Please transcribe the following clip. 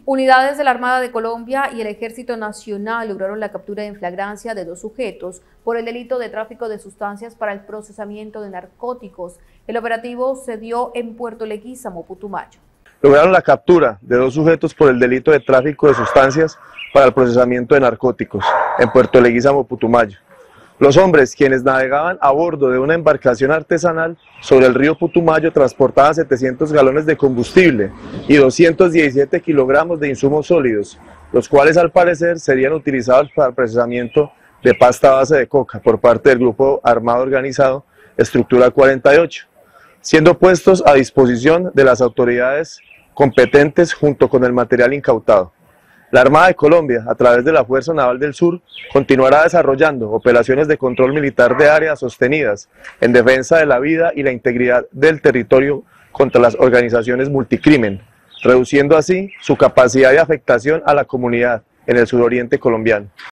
Unidades de la Armada de Colombia y el Ejército Nacional lograron la captura en flagrancia de 2 sujetos por el delito de tráfico de sustancias para el procesamiento de narcóticos. El operativo se dio en Puerto Leguízamo, Putumayo. Lograron la captura de 2 sujetos por el delito de tráfico de sustancias para el procesamiento de narcóticos en Puerto Leguízamo, Putumayo. Los hombres, quienes navegaban a bordo de una embarcación artesanal sobre el río Putumayo, transportaban 700 galones de combustible y 217 kilogramos de insumos sólidos, los cuales al parecer serían utilizados para el procesamiento de pasta a base de coca por parte del grupo armado organizado Estructura 48, siendo puestos a disposición de las autoridades competentes junto con el material incautado. La Armada de Colombia, a través de la Fuerza Naval del Sur, continuará desarrollando operaciones de control militar de áreas sostenidas en defensa de la vida y la integridad del territorio contra las organizaciones multicrimen, reduciendo así su capacidad de afectación a la comunidad en el suroriente colombiano.